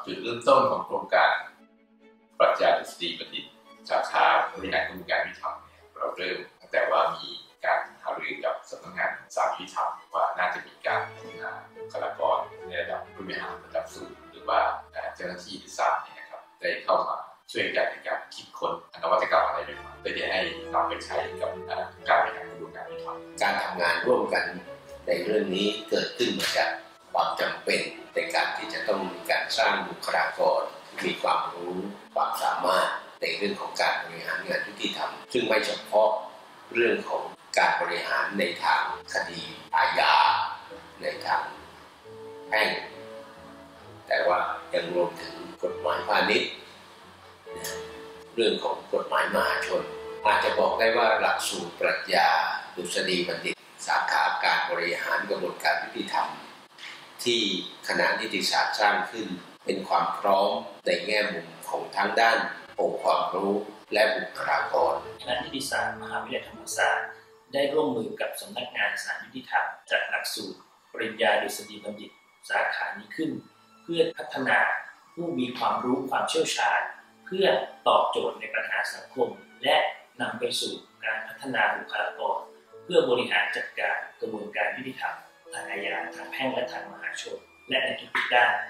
จุดเริ่มต้นของโครงการปรัชญาดุษฎีบัณฑิตสาขาบริหารกระบวนการยุติธรรมเนี่ยเราเริ่มตั้งแต่ว่ามีการหารือกับสำนักงานศาลยุติธรรมว่าน่าจะมีการพัฒนาบุคลากรในระดับผู้บริหารระดับสูงหรือว่าเจ้าหน้าที่ศาลเนี่ยครับได้เข้ามาช่วยกันในการคิดค้นนวัตกรรมอะไรใหม่ๆเพื่อที่ให้นำไปใช้กับการบริหารกระบวนการยุติธรรมการทำงานร่วมกันในเรื่องนี้เกิดขึ้นมาจากความจำเป็นในการที่จะต้องมีการสร้างบุคลากรที่มีความรู้ความสามารถในเรื่องของการบริหารงานยุติธรรมซึ่งไม่เฉพาะเรื่องของการบริหารในทางคดีอาญาในทางแพ่งแต่ว่ายังรวมถึงกฎหมายพาณิชย์เรื่องของกฎหมายมหาชนอาจจะบอกได้ว่าหลักสูตรปรัชญาดุษฎีบัณฑิตสาขาการบริหารกระบวนการยุติธรรมที่คณะนิติศาสตร์สร้างขึ้นเป็นความพร้อมในแง่มุมของทั้งด้านองค์ความรู้และบุคลากรคณะนิติศาสตร์มหาวิทยาลัยธรรมศาสตร์ได้ร่วมมือกับสำนักงานศาลยุติธรรมจัดหลักสูตรปริญญาดุษฎีบัณฑิตสาขานี้ขึ้นเพื่อพัฒนาผู้มีความรู้ความเชี่ยวชาญเพื่อตอบโจทย์ในปัญหาสังคมและนำไปสู่การพัฒนาบุคลากรเพื่อบริหารจัดการกระบวนการยุติธรรมทางอาญาทางแพ่งและทางมหาชนและในทุกๆด้าน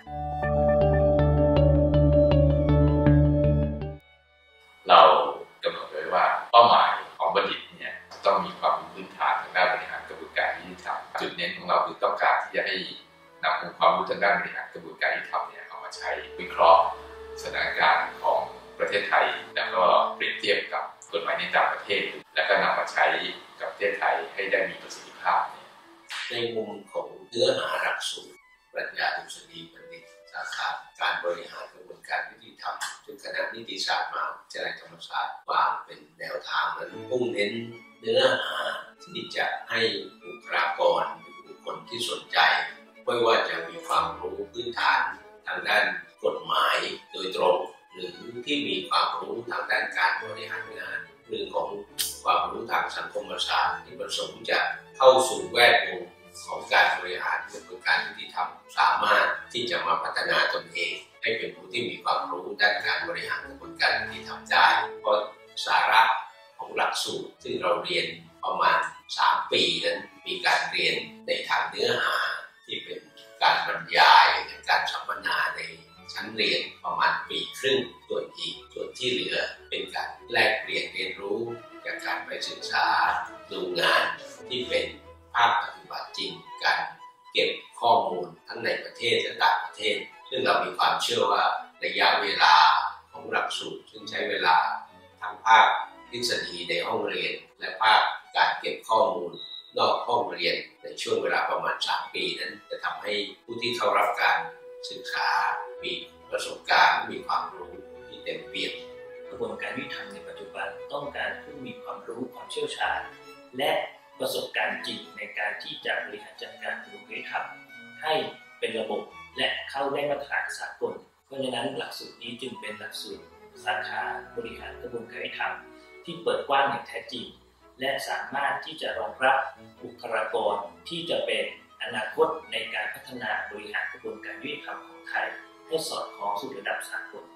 เรากำหนดไว้ว่าเป้าหมายของบัณฑิตเนี่ยต้องมีความรู้พื้นฐานทางด้านบริหารกระบวนการยุติธรรมจุดเน้นของเราคือต้องการที่จะให้นำองค์ความรู้ทางด้านบริหารกระบวนการยุติธรรมเนี่ยเอามาใช้วิเคราะห์สถานการณ์ของประเทศไทยแล้วก็เปรียบเทียบกับกฎหมายในต่างประเทศแล้วก็นำมาใช้กับประเทศไทยให้ได้มีประสิทธิภาพในมุมของเนื้อหาหลักสูตรปรัชญาดุษฎีบัณฑิตสาขาการบริหารกระบวนการยุติธรรมซึ่งคณะนิติศาสตร์มหาวิทยาลัยธรรมศาสตร์วางเป็นแนวทางนั้นมุ่งเน้นเนื้อหาที่จะให้บุคลากรหรือบุคคลที่สนใจไม่ว่าจะมีความรู้พื้นฐานทางด้านกฎหมายโดยตรงหรือที่มีความรู้ทางด้านการบริหารงานเรื่องของความรู้ทางสังคมศาสตร์ที่ประสงค์จะเข้าสู่แวดวงของการบริหารกระบวนการยุติธรรมสามารถที่จะมาพัฒนาตนเองให้เป็นผู้ที่มีความรู้ด้านการบริหารกระบวนการยุติธรรมได้เพราะสาระของหลักสูตรซึ่งเราเรียนประมาณ3 ปีนั้นมีการเรียนในทางเนื้อหาที่เป็นการบรรยายการสัมมนาในชั้นเรียนประมาณปีครึ่งส่วนที่เหลือเป็นการแลกเปลี่ยนเรียนรู้จากการไปศึกษาดูงานที่เป็นภาคปฏิบัติจริงการเก็บข้อมูลทั้งในประเทศและต่างประเทศซึ่งเรามีความเชื่อว่าระยะเวลาของหลักสูตรซึ่งใช้เวลาทั้งภาคทฤษฎีในห้องเรียนและภาคการเก็บข้อมูลนอกห้องเรียนในช่วงเวลาประมาณ3 ปีนั้นจะทำให้ผู้ที่เข้ารับการศึกษามีประสบการณ์มีความรู้ที่เต็มเปี่ยมกระบวนการยุติธรรมในปัจจุบันต้องการผู้มีความรู้ความเชี่ยวชาญและประสบการณ์จริงในการที่จะบริหารจัดการกระบวนการยุติธรรมให้เป็นระบบและเข้าได้มาตรฐานสากลเพราะฉะนั้นหลักสูตรนี้จึงเป็นหลักสูตรสาขาบริหารกระบวนการยุติธรรมที่เปิดกว้างอย่างแท้จริงและสามารถที่จะรองรับบุคลากรที่จะเป็นอนาคตในการพัฒนาบริหารกระบวนการยุติธรรมของไทยให้สอดคล้องสู่ระดับสากล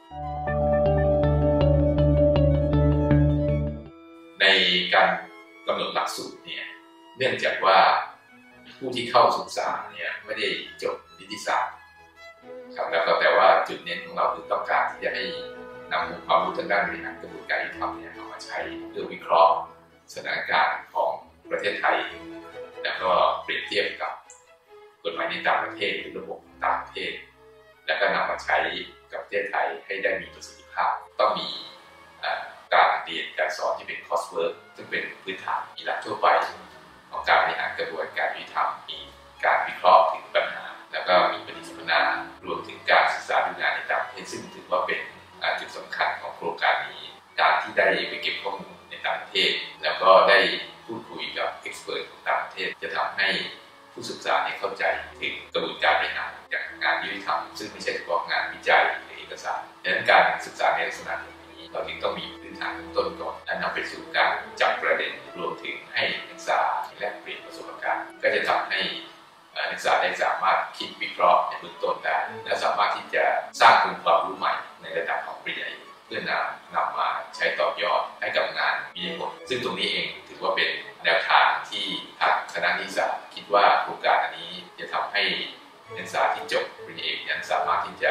ในการกำหนดหลักสูตรเนี่ยเนื่องจากว่าผู้ที่เข้าศึกษาเนี่ยไม่ได้จบนิติศาสตร์ครับแล้วก็แต่ว่าจุดเน้นของเราคือต้องการที่จะให้นำความรู้ทางด้านบริหารกระบวนการยุติธรรมเนี่ยเอามาใช้เพื่อวิเคราะห์สถานการณ์ของประเทศไทยแล้วก็เปรียบเทียบกับกฎหมายในต่างประเทศหรือระบบต่างประเทศแล้วก็นำมาใช้กับประเทศไทยให้ได้มีประสิทธิภาพต้องมีการเรียนการสอนที่เป็นคอร์สเวิร์กซึ่งเป็นพื้นฐานมีหลักทั่วไปของการบริหารกระบวนการยุติธรรมมีการวิเคราะห์ถึงปัญหาแล้วก็มีปฏิสัมมนารวมถึงการศึกษาดูงานในต่างประเทศซึ่งถือว่าเป็นจุดสำคัญของโครงการนี้การที่ได้ไปเก็บข้อมูลในต่างประเทศแล้วก็ได้พูดคุยกับเอ็กซ์เพรสของต่างประเทศจะทำให้ผู้ศึกษาเข้าใจถึงกระบวนการบริหารอย่างงานยุติธรรมซึ่งไม่ใช่เฉพาะงานวิจัยหรือเอกสารดังนั้นการศึกษาในลักษณะนี้เราจึงต้องมีพื้นฐานต้นก่อนและนำไปสู่การจับประเด็นรวมถึงให้นักศึกษาแลกเปลี่ยนประสบการณ์ก็จะทำให้นักศึกษาได้สามารถคิดวิเคราะห์ในเบื้องต้นได้และสามารถที่จะสร้างโครง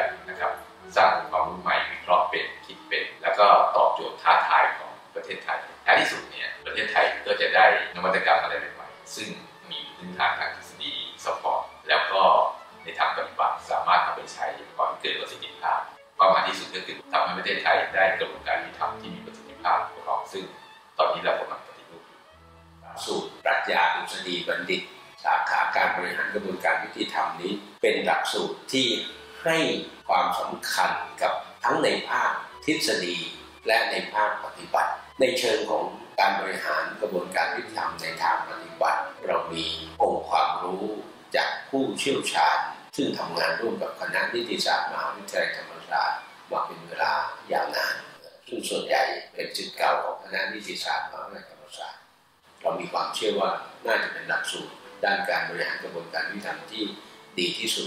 นะครับสร้างความรู้ใหม่วิเคราะห์เป็นคิดเป็นแล้วก็ตอบโจทย์ท้าทายของประเทศไทยท้ายที่สุดเนี่ยประเทศไทยก็จะได้นวัตกรรมอะไรใหม่ๆซึ่งมีพื้นฐานทางทฤษฎีซัพพอร์ตแล้วก็ในทางปฏิบัติสามารถนำไปใช้ก่อให้เกิดประสิทธิภาพความหมายที่สุดก็คือทำให้ประเทศไทยได้กระบวนการยุติธรรมที่มีประสิทธิภาพของซึ่งตอนนี้เรากำลังปฏิรูปอยู่สูตรปรัชญาดุษฎีบัณฑิตสาขาการบริหารกระบวนการยุติธรรมนี้เป็นหลักสูตรที่ให้ความสำคัญกับทั้งในภาคทฤษฎีและในภาคปฏิบัติในเชิงของการบริหารกระบวนการยุติธรรมในทางปฏิบัติเรามีองค์ความรู้จากผู้เชี่ยวชาญซึ่งทำงานร่วมกับคณะนิติศาสตร์มหาวิทยาลัยธรรมศาสตร์มาเป็นเวลายาวนานซึ่งส่วนใหญ่เป็นศิษย์เก่าของคณะนิติศาสตร์มหาวิทยาลัยธรรมศาสตร์เรามีความเชื่อว่าน่าจะเป็นหลักสูตรด้านการบริหารกระบวนการยุติธรรมที่ดีที่สุด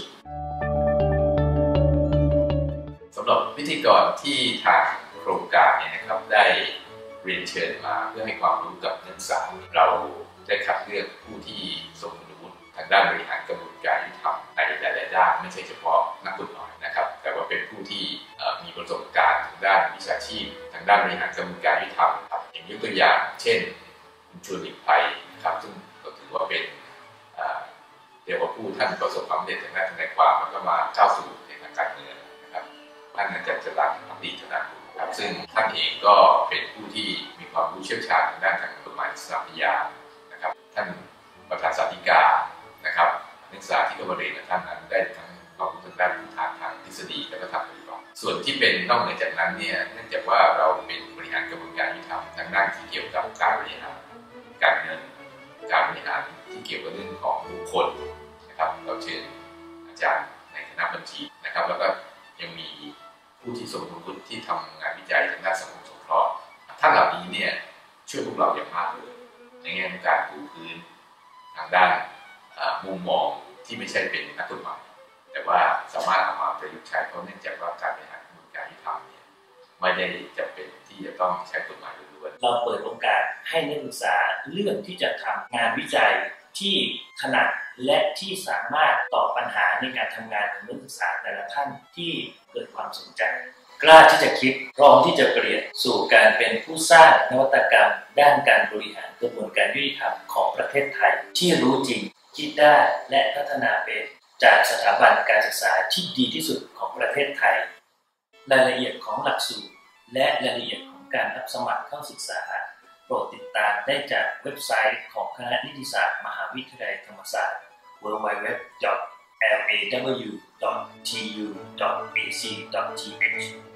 สำหรับพิธีกรที่ทางโครงการเนี่ยนะครับได้เรียนเชิญมาเพื่อให้ความรู้กับนักศึกษาเราได้คัดเลือกผู้ที่ทรงคุณวุฒิทางด้านบริหารกระบวนการยุติธรรมในหลายๆด้านไม่ใช่เฉพาะนักกฎหมายนะครับแต่ว่าเป็นผู้ที่มีประสบการณ์ทางด้านวิชาชีพทางด้านบริหารกระบวนการยุติธรรมอย่างยกตัวอย่างเช่นคุณชวนหลีกภัยนะครับซึ่งก็ถือว่าเป็นเดี๋ยวว่าผู้ท่านประสบความสำเร็จทางด้านทนายความแล้วก็มาเข้าสู่ในทางการเมืองนะครับท่านอาจารย์จรัญพักดีธนากุลครับซึ่งท่านเองก็เป็นผู้ที่มีความรู้เชี่ยวชาญทางด้านทางกฎหมายสถาปัตยกรรมนะครับท่านประธานสาธิกานะครับนักศึกษาที่เข้ามาเรียนกับท่านนั้นได้ทั้งความรู้ทางด้านพื้นฐานทางทฤษฎีและก็ทางปฏิบัติส่วนที่เป็นนอกเหนือจากนั้นเนี่ยเนื่องจากว่าเราเป็นบริหารกระบวนการยุติธรรมทางด้านที่เกี่ยวกับการบริหารการเงินการบริหารที่เกี่ยวกับเรื่องของบุคคลนะครับเราเชิญอาจารย์ในคณะบัญชีนะครับแล้วก็ยังมีผู้ที่ทรงคุณวุฒิที่ทำงานวิจัยทางด้านสังคมสงเคราะห์ท่านเหล่านี้เนี่ยช่วยพวกเราอย่างมากเลยในแง่ของการปูพื้นทางด้านมุมมองที่ไม่ใช่เป็นนักกฎหมายแต่ว่าสามารถเอามาประยุกต์ใช้เพราะเนื่องจากว่าการบริหารกระบวนการยุติธรรมเนี่ยไม่ได้จำเป็นที่จะต้องใช้กฎหมายล้วนๆเราเปิดโอกาสให้นักศึกษาเลือกที่จะทำงานวิจัยที่ถนัดและที่สามารถตอบปัญหาในการทำงานของนักศึกษาแต่ละท่านที่เกิดความสนใจกล้าที่จะคิดพร้อมที่จะเปลี่ยนสู่การเป็นผู้สร้างนวัตกรรมด้านการบริหารกระบวนการยุติธรรมของประเทศไทยที่รู้จริงคิดได้และพัฒนาเป็นจากสถาบันการศึกษาที่ดีที่สุดของประเทศไทยรายละเอียดของหลักสูตรและรายละเอียดของการรับสมัครเข้าศึกษาโปรดติดตามได้จากเว็บไซต์ของคณะนิติศาสตร์มหาวิทยาลัยธรรมศาสตร์ www.law.tu.ac.th